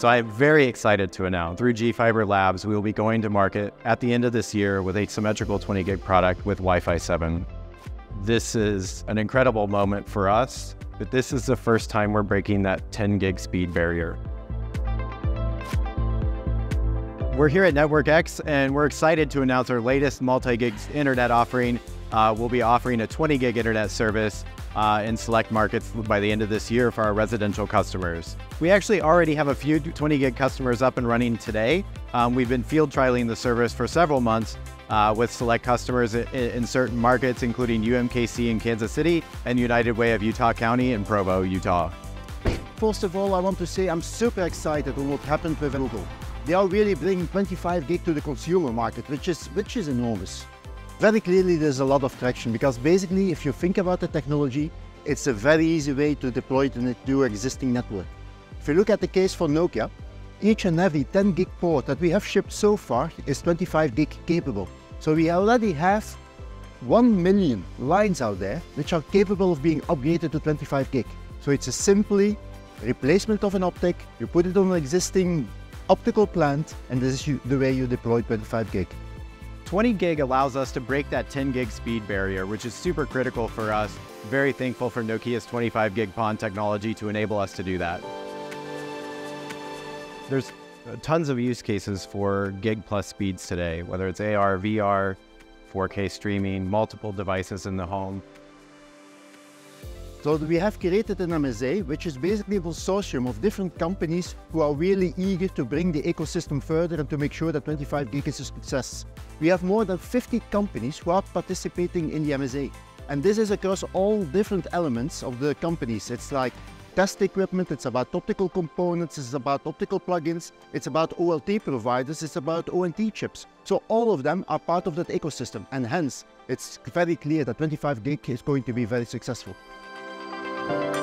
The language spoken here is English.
So I am very excited to announce through G-Fiber Labs, we will be going to market at the end of this year with a symmetrical 20 gig product with Wi-Fi 7. This is an incredible moment for us, but this is the first time we're breaking that 10 gig speed barrier. We're here at Network X, and we're excited to announce our latest multi-gig internet offering. We'll be offering a 20 gig internet service in select markets by the end of this year for our residential customers. We actually already have a few 20 gig customers up and running today. We've been field trialing the service for several months with select customers in certain markets, including UMKC in Kansas City and United Way of Utah County in Provo, Utah. First of all, I want to say I'm super excited on what happened with Google. They are really bringing 25 gig to the consumer market, which is enormous. Very clearly, there's a lot of traction because basically, if you think about the technology, it's a very easy way to deploy it into your existing network. If you look at the case for Nokia, each and every 10 gig port that we have shipped so far is 25 gig capable. So we already have 1 million lines out there which are capable of being upgraded to 25 gig. So it's a simply replacement of an optic, you put it on an existing optical plant, and this is the way you deploy 25 gig. 20 gig allows us to break that 10 gig speed barrier, which is super critical for us. Very thankful for Nokia's 25 gig PON technology to enable us to do that. There's tons of use cases for gig plus speeds today, whether it's AR, VR, 4K streaming, multiple devices in the home. So we have created an MSA, which is basically a consortium of different companies who are really eager to bring the ecosystem further and to make sure that 25 gig is a success. We have more than 50 companies who are participating in the MSA. And this is across all different elements of the companies. It's like test equipment, it's about optical components, it's about optical plugins, it's about OLT providers, it's about ONT chips. So all of them are part of that ecosystem, and hence it's very clear that 25 gig is going to be very successful.